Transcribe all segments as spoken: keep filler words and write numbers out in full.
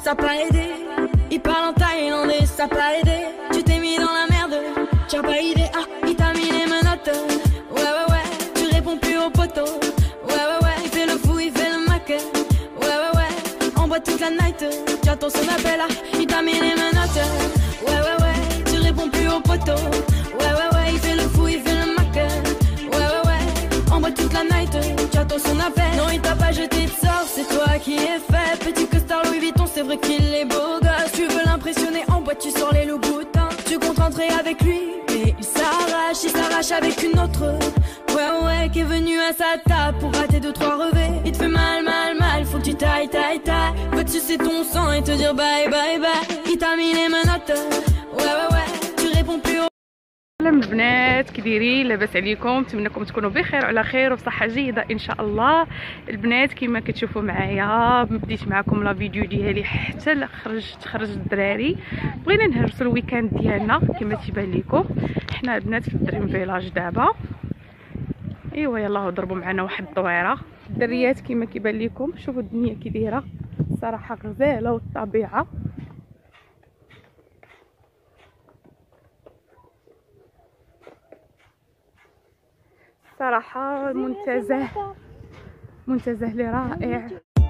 ça a pas aidé. Il parle en thaïlandais, ça a pas aidé. Tu t'es mis dans la merde, tu as pas idée. Ah, il t'a mis les menottes. Ouais, ouais, ouais, tu réponds plus au poteau. Ouais, ouais, ouais, il fait le fou, il fait le mac. Ouais, ouais, ouais, on boit toute la night. Tu attends son appel, ah, il t'a mis les menottes. Ouais, ouais, ouais, tu réponds plus au poteau. Ouais, ouais, ouais, il fait le fou, il fait le mac. Ouais, ouais, ouais, on boit toute la night. Tu attends son appel. Non, il t'a pas jeté de sort, c'est toi qui es fait. Petit costard Louis Vuitton, c'est vrai qu'il est beau gosse. Tu veux l'impressionner en boîte, tu sors les loups boutins. Tu comptes rentrer avec lui, mais il s'arrache, il s'arrache avec une autre. Ouais, ouais, qui est venu à sa table pour rater deux, trois revêts. Il te fait mal, mal, mal, faut que tu tailles, tailles, tailles. Va te sucer ton sang et te dire bye, bye, bye. Il t'a mis les menottes. Ouais, ouais, ouais, tu réponds plus au... سلام البنات، كي دايرين؟ لاباس عليكم؟ نتمنىكم تكونوا بخير وعلى خير وبصحه جيده ان شاء الله. البنات كما كتشوفوا معايا بديت معكم لا فيديو ديالي حتى خرجت خرج الدراري. بغينا نهرسوا الويكاند ديالنا كما تيبان لكم. حنا البنات في الدريم فيلاج دابا. ايوا يلاه ضربوا معنا واحد الطويره. الدريات كما كيبان لكم شوفوا الدنيا كي دايره، صراحه غزاله والطبيعه. صراحة منتزه منتزه لي رائع.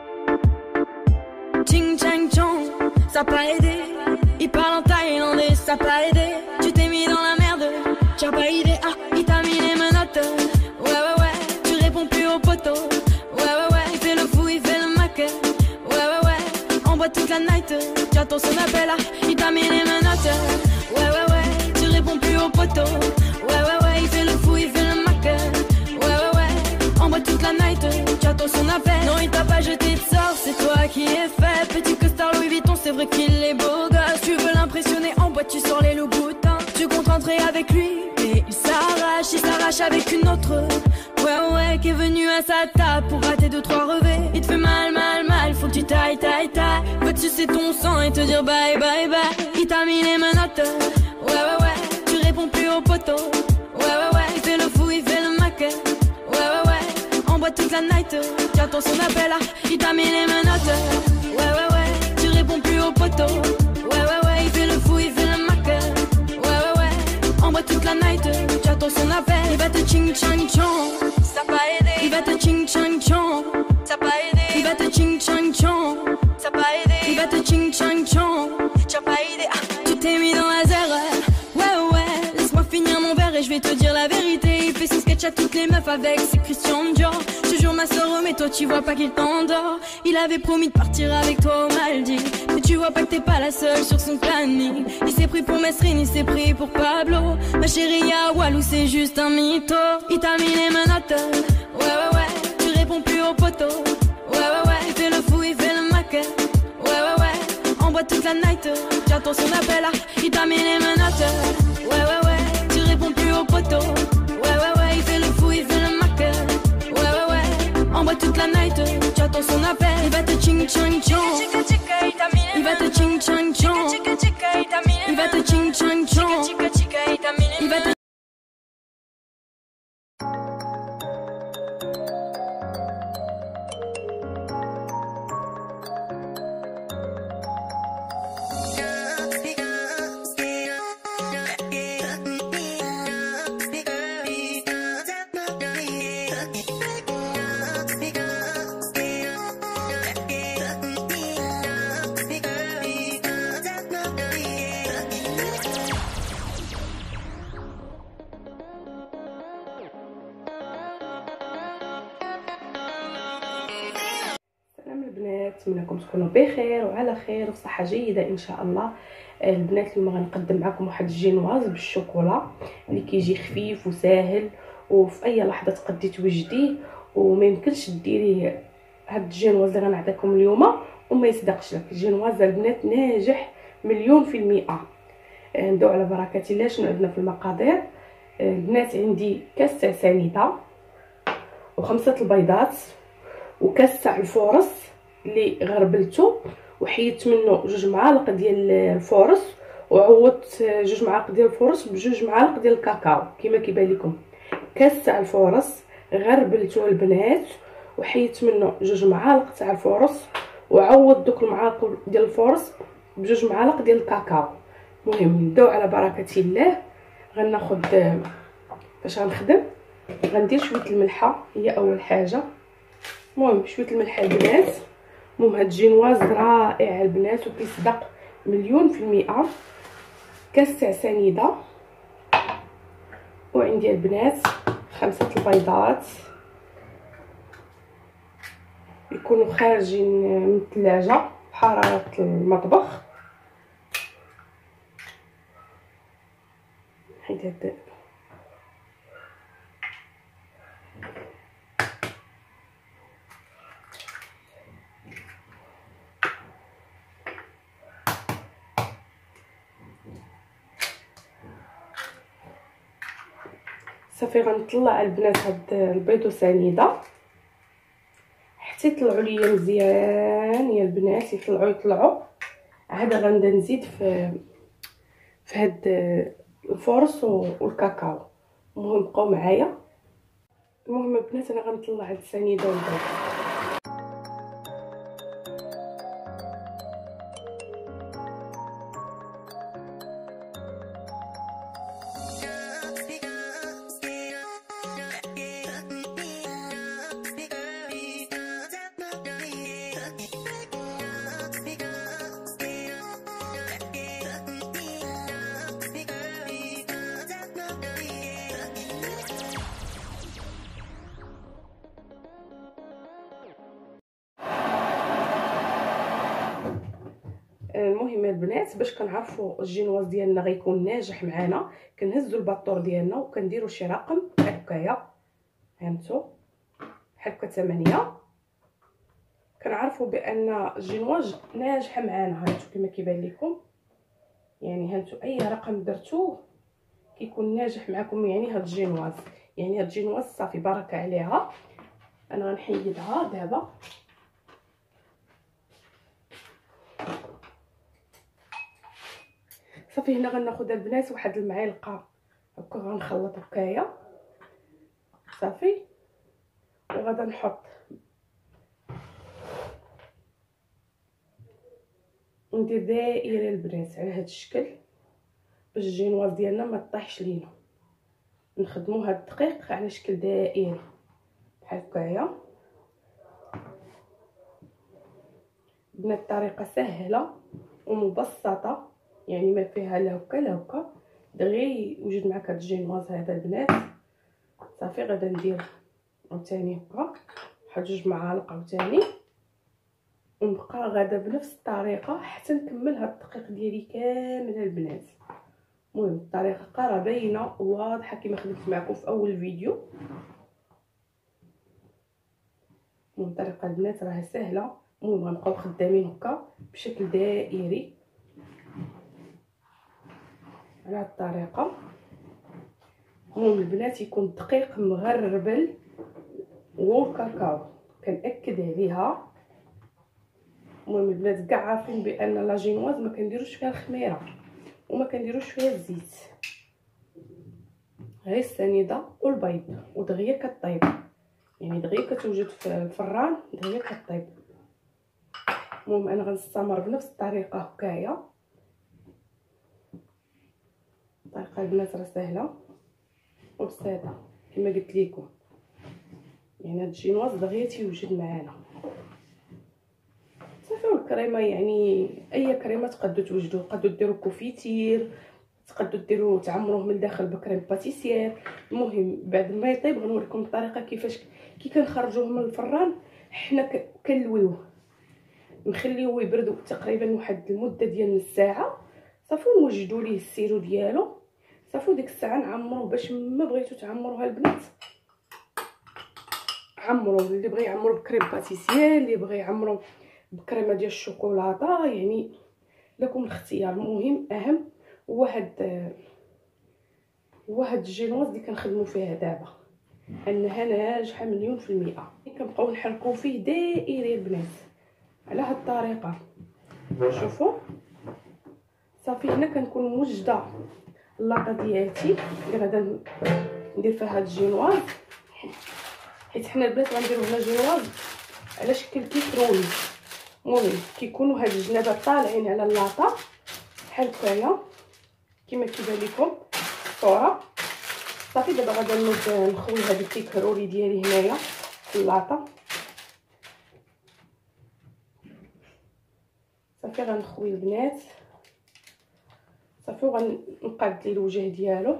Ching chang chong, ça a pas aidé. Il parle en thaïlandais, ça a pas aidé. Tu t'es mis dans la merde, tu as pas idée. Ah, il t'a mis les menottes. Ouais, ouais, ouais, tu réponds plus au poteau. Ouais, ouais, ouais, il fait le fou, il fait le mac. Ouais, ouais, ouais, on boit toute la night. Tu attends son appel, ah, il t'a mis les menottes. Ouais, ouais, ouais, tu réponds plus au poteau. Ouais, ouais, ouais, il fait le fou, il fait le mac. Ouais, ouais, ouais, on boit toute la night. Tu attends son appel. Non, il t'a pas jeté de sort, c'est toi qui es fait. Petit costard Louis Vuitton, c'est vrai qu'il est beau gosse. Tu veux l'impressionner en boîte, tu sors les loups boutins. Tu comptes rentrer avec lui, mais il s'arrache, il s'arrache avec une autre. Ouais, ouais, qui est venu à sa table pour rater deux, trois revêts. Il te fait mal, mal, mal, faut que tu tailles, tailles, tailles. Va te sucer ton sang et te dire bye, bye, bye. Il t'a mis les menottes. Ouais, ouais, ouais, tu réponds plus au poteau. Ouais, ouais, ouais, il fait le fou, il fait le mac. Ouais, ouais, ouais, on boit toute la night. Tu attends son appel, ah, il t'a mis les menottes. Ouais, ouais, ouais, tu réponds plus au poteau. Ouais, ouais, ouais, il fait le fou, il fait le mac. Ouais, ouais, ouais, on boit toute la night. Tu attends son appel. Il va te ching chang chong, ça a pas aidé. Il va te ching chang chong, ça a pas aidé. Il va te ching chang chong, ça a pas aidé. Il va te ching chang chong, tu as pas aidé. Ah, tu t'es mis dans la zère. Ouais, ouais, laisse-moi finir mon verre et je vais te dire la vérité. Il fait son sketch à toutes les meufs avec ses Christian Dior. Je te jure ma soeur, mais toi tu vois pas qu'il t'endort. Il avait promis de partir avec toi aux Maldives, mais tu vois pas que t'es pas la seule sur son planning. Il s'est pris pour Mesrine, il s'est pris pour Pablo. Ma chérie à Walou c'est juste un mytho. Il t'a mis les menottes. Ouais, ouais, ouais, tu réponds plus au poteau. Ouais, ouais, ouais, il fait le fou, il fait le mac. Ouais, ouais, ouais, on boit toute la night. Tu attends son appel, ah, il t'a mis les menottes. Ouais, ouais, ouais, tu réponds plus au poteau. Ouais, ouais, ouais, il fait le fou, il fait le mac. Ouais, ouais, ouais, on boit toute la night. Tu attends son appel. Il va te ching chang chong. Il va te ching chang chong. Il va te ching chang chong. Il va te... نتمنىكم تكونوا بخير وعلى خير وصحه جيده ان شاء الله. البنات اليوم غنقدم معكم واحد الجينواز بالشوكولا اللي كيجي خفيف وساهل وفي اي لحظه تقدي توجديه وما يمكنش ديريه. هاد الجينواز اللي غنعطيكم اليوم وما يصدقش لك. الجينواز البنات ناجح مليون في المئه. ندعو على بركه الله. شنو عندنا في المقادير؟ البنات عندي كاس تاع سنيده وخمسه البيضات وكاس تاع الفورص اللي غربلته وحيدت منه جوج معالق ديال الفورص وعوضت جوج معالق ديال الفورص بجوج معالق ديال الكاكاو كما كيبان لكم. كاس تاع الفورص غربلته البنات وحيدت منه جوج معالق تاع الفورص وعوض دوك المعالق ديال الفورص بجوج معالق ديال الكاكاو. المهم نبداو على بركه الله. غناخد فاش غنخدم غندير شويه الملحه هي اول حاجه. المهم شويه الملحه البنات. المهم هاد الجينواز رائع البنات وكيصدق مليون في المئه. كاس تاع سنيده، وعندي البنات خمسه البيضات يكونوا خارجين من الثلاجه بحراره المطبخ. حيت هاد صافي غنطلع البنات هاد البيض وسنيده حتى يطلعوا ليا مزيان يا البنات. يطلعوا يطلعوا عاد غنبدا نزيد في في هاد الفورص والكاكاو. المهم بقاو معايا. المهم البنات انا غنطلع هاد السنيده والبيض. المهم البنات باش كنعرفوا الجينواز ديالنا غيكون ناجح معنا كنهزوا الباطور ديالنا وكنديروا شي رقم هكايا فهمتوا بحال هكا ثمانية. كنعرفوا بان الجينواز ناجحه معنا. هانتو كما كيبان لكم يعني هانتو اي رقم درتوه كيكون ناجح معكم. يعني هاد الجينواز يعني هاد الجينواز صافي بركه عليها. انا غنحيدها دابا. صافي هنا غناخذ البنات واحد المعلقه هكا غنخلط هكايا صافي. وغادا نحط ندير دائره البنات على هذا الشكل باش الجينواز ديالنا ما طيحش لينا. نخدموا هاد الدقيق على شكل دائري بحال هكايا. بنات الطريقه سهله ومبسطه يعني ما فيها لا هكا لا هكا. دغيا يوجد معك هاد الجينواز هذا البنات. صافي غادا ندير عاوتاني هكا واحد جوج معالق عاوتاني ونبقى غادا بنفس الطريقه حتى نكمل هاد الدقيق ديالي كامل البنات. المهم الطريقه قرا باينه واضحه كما خدمت معكم في اول فيديو. المهم الطريقه البنات راها سهله. المهم غنبقاو خدامين هكا بشكل دائري على هاد الطريقه. المهم البنات يكون الدقيق مغربل والكاكاو كنأكد عليها. المهم البنات كاع عارفين بان لا جينواز ما كنديروش فيها الخميره وما كنديروش فيها الزيت، غير السنيده والبيض ودغيا كطيب. يعني دغيا كتوجد في الفران دغيا كطيب. المهم انا غنستمر بنفس الطريقه هكايا. الطريقه البنات راه سهله وبساطه كما قلت لكم. يعني هاد الجينواز دغيا تيوجد معانا صافي. والكريمه يعني اي كريمه تقدروا توجدوه. تقدروا ديروا كوفيتير، تقدروا ديروا تعمروه من الداخل بكريم باتيسير. المهم بعد ما يطيب غنوريكم الطريقه كيفاش كي كنخرجوه من الفران. حنا كنلويوه نخليوه يبردوا تقريبا واحد المده ديال نص ساعه صافي ونوجدوا ليه السيرو ديالو صافي. ديك الساعه نعمروه باش ما بغيتو تعمروها البنات عمرو. اللي بغى يعمرو بكريم باتيسير، اللي بغى يعمرو بكريمه ديال الشوكولاته، يعني لكم الاختيار. المهم اهم هو هاد هو هاد الجينواز اللي كنخدموا فيها دابا انها ناجحه مليون في المئه. كنبقاو نحركوا فيه دائري البنات على هاد الطريقه. شوفوا صافي هنا كنكون موجده اللاطه ديالتي اللي غادا ندير فيها هاد الجينواز. حيت حنا البنات غنديرو هنا جينواز على شكل كيف رولي. المهم كيكونوا هاد الجنابات طالعين على اللاطه بحال هكايا كما كيبان لكم الصوره. صافي دابا غادي نوض نخوي هاد الكيك رولي ديالي هنايا في اللاطه. صافي غنخوي البنات صافي وغنقاد ليه الوجه ديالو.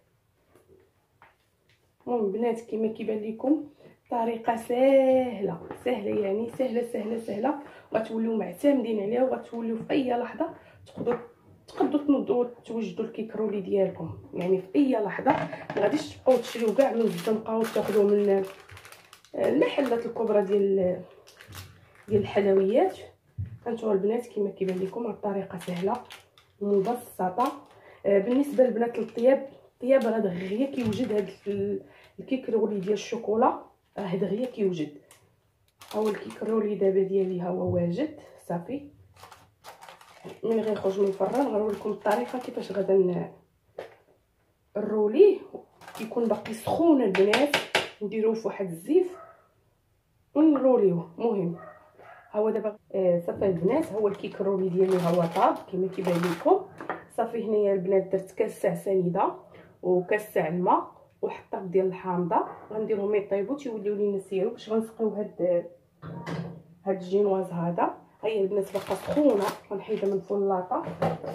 المهم البنات كما كيبان لكم طريقه سهله سهله يعني سهله سهله سهله وغتوليو معتمدين عليها وغتوليو في اي لحظه تقدروا تقدروا تنوضوا توجدوا الكيك رولي ديالكم يعني في اي لحظه. ما غاديش تبقاو تشريو كاع من الزنقه وتاخذوا من المحلات الكبرى ديال ديال الحلويات. هانتوما البنات كما كيبان لكم الطريقه سهله ومبسطه. بالنسبه للبنات للطياب الطياب راه دغيا كيوجد هذا الكيك رولي ديال الشوكولا راه دغيا كيوجد. ها هو الكيك رولي دابا ديالي ها هو واجد. صافي ملي غيخرج من الفران غنوريكم الطريقه كيفاش غادا الروليه. كيكون باقي سخون البنات نديروه في واحد الزيف ونروليوه. مهم ها هو دابا آه صافي البنات ها هو الكيك رولي ديالي ها هو طاب كما كيبان لكم. صافي هنايا البنات درت كاس تاع سنيده وكاس تاع الماء وحطه ديال الحامضه غنديرهم يطيبوا تيوليو لينا سيرو باش غنسقيو هاد هاد الجينواز هذا. ها هي البنات باقا سخونه غنحيدها من فوق اللاطه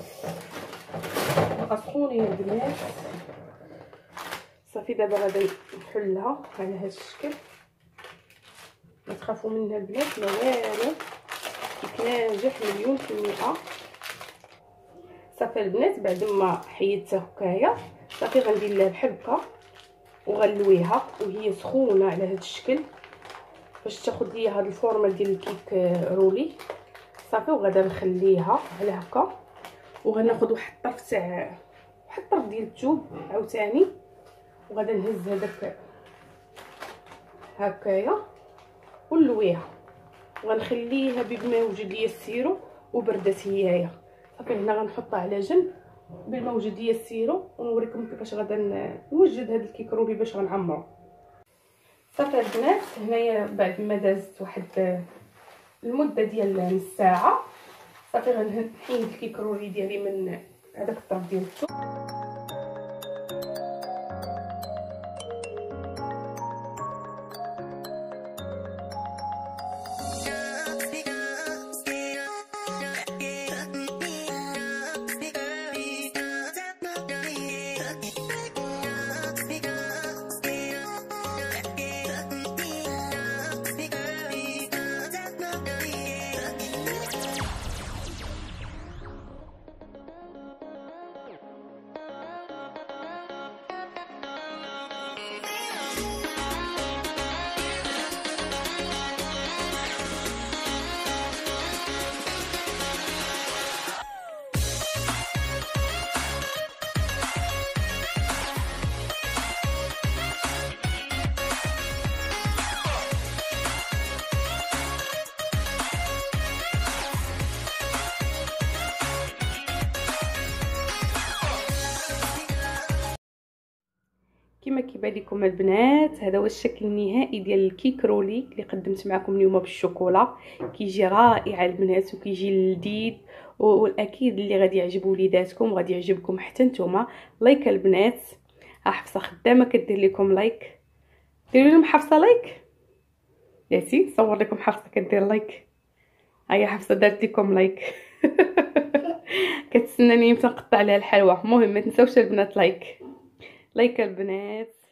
باقا سخونه يا البنات. صافي دابا غادي نحلها على هذا الشكل. ما تخافوا منها البنات ما والو كتنجح مليون في المئة. صافي البنات بعد ما حيدتها هكايا صافي غندير لها بحال هكا وغنلويها وهي سخونه على هذا الشكل باش تاخذ ليا هاد الفورمه ديال الكيك رولي. صافي وغادا نخليها على هكا وغناخذ واحد الطرف تاع واحد الطرف ديال الثوب عاوتاني وغادا نهز هذاك هكايا ونلويها وغنخليها بما يوجد ليا السيرو وبردات هيايا. صافي هنا غنحطها على جنب بما وجد ليا السيرو ونوريكم كيفاش غادا نوجد هذا الكيك رولي باش غنعمرو. صافي البنات هنايا بعد ما دازت واحد المده ديال نص ساعه صافي غنحيد الكيك رولي ديالي من هذاك الطرف ديال الثوب. كما كيبان لكم البنات هذا هو الشكل النهائي ديال الكيك رولي اللي قدمت معكم اليوم بالشوكولا. كيجي رائع البنات وكيجي لذيذ والاكيد اللي غادي يعجب وليداتكم وغادي يعجبكم حتى نتوما. لايك البنات. ها حفصه خدامه كدير لكم لايك. ديروا لهم حفصه لايك. ياتي صور لكم حفصه كدير لايك. هيا حفصه دارت لكم لايك. كتسناني امتى نقطع عليها الحلوى. المهم ما تنساوش البنات لايك لايك البنات.